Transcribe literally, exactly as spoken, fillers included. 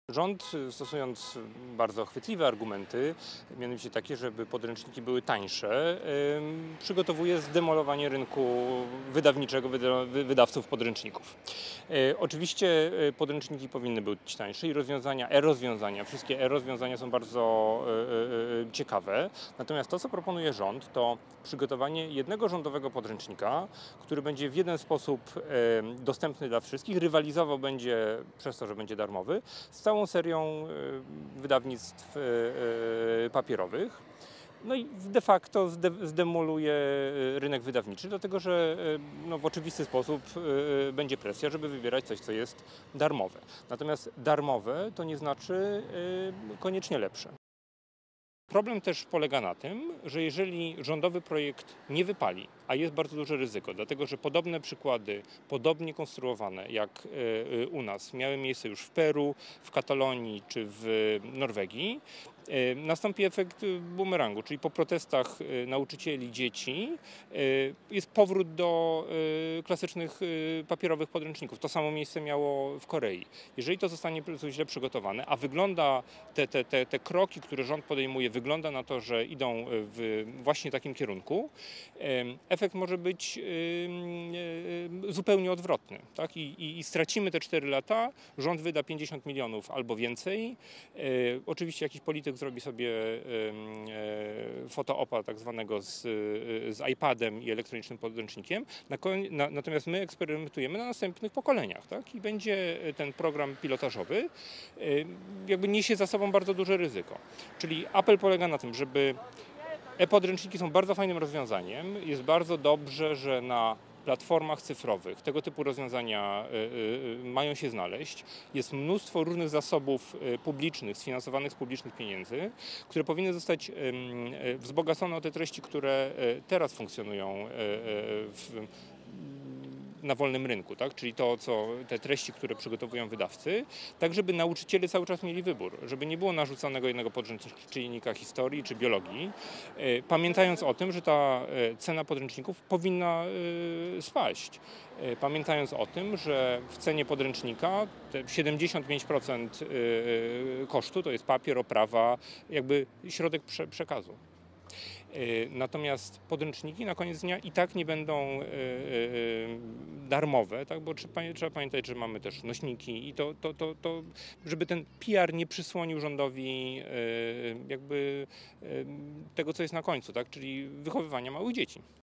Rząd, stosując bardzo chwytliwe argumenty, mianowicie takie, żeby podręczniki były tańsze, przygotowuje zdemolowanie rynku wydawniczego, wydawców podręczników. Oczywiście podręczniki powinny być tańsze i rozwiązania, e-rozwiązania, wszystkie e-rozwiązania są bardzo ciekawe. Natomiast to, co proponuje rząd, to przygotowanie jednego rządowego podręcznika, który będzie w jeden sposób dostępny dla wszystkich, rywalizował będzie przez to, że będzie darmowy, z całą serią wydawnictw papierowych. No i de facto zdemoluje rynek wydawniczy, dlatego że no, w oczywisty sposób będzie presja, żeby wybierać coś, co jest darmowe. Natomiast darmowe to nie znaczy koniecznie lepsze. Problem też polega na tym, że jeżeli rządowy projekt nie wypali, a jest bardzo duże ryzyko, dlatego że podobne przykłady, podobnie konstruowane jak u nas, miały miejsce już w Peru, w Katalonii czy w Norwegii, nastąpi efekt bumerangu, czyli po protestach nauczycieli, dzieci jest powrót do klasycznych papierowych podręczników. To samo miejsce miało w Korei. Jeżeli to zostanie źle przygotowane, a wygląda, te, te, te, te kroki, które rząd podejmuje, wygląda na to, że idą w właśnie takim kierunku, efekt może być zupełnie odwrotny. Tak? I, i, I stracimy te cztery lata, rząd wyda pięćdziesiąt milionów albo więcej. Oczywiście jakiś polityk zrobi sobie fotoopa tak zwanego z, z iPadem i elektronicznym podręcznikiem, natomiast my eksperymentujemy na następnych pokoleniach, tak? I będzie ten program pilotażowy, jakby niesie za sobą bardzo duże ryzyko. Czyli apel polega na tym, żeby e-podręczniki są bardzo fajnym rozwiązaniem, jest bardzo dobrze, że na platformach cyfrowych tego typu rozwiązania y, y, mają się znaleźć. Jest mnóstwo różnych zasobów y, publicznych, sfinansowanych z publicznych pieniędzy, które powinny zostać y, y, wzbogacone o te treści, które y, teraz funkcjonują y, y, w, na wolnym rynku, tak? Czyli to, co te treści, które przygotowują wydawcy, tak żeby nauczyciele cały czas mieli wybór, żeby nie było narzucanego jednego podręcznika historii czy biologii, pamiętając o tym, że ta cena podręczników powinna spaść. Pamiętając o tym, że w cenie podręcznika te siedemdziesiąt pięć procent kosztu to jest papier, oprawa, jakby środek przekazu. Natomiast podręczniki na koniec dnia i tak nie będą darmowe, tak? Bo trzeba, trzeba pamiętać, że mamy też nośniki i to, to, to, to, żeby ten P R nie przysłonił rządowi jakby tego, co jest na końcu, tak? Czyli wychowywania małych dzieci.